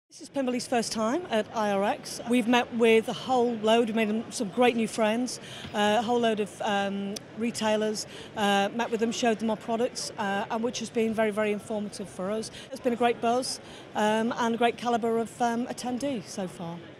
This is Pemberley's first time at IRX. We've met with a whole load, we've made some great new friends, a whole load of retailers, met with them, showed them our products, and which has been very, very informative for us. It's been a great buzz and a great calibre of attendees so far.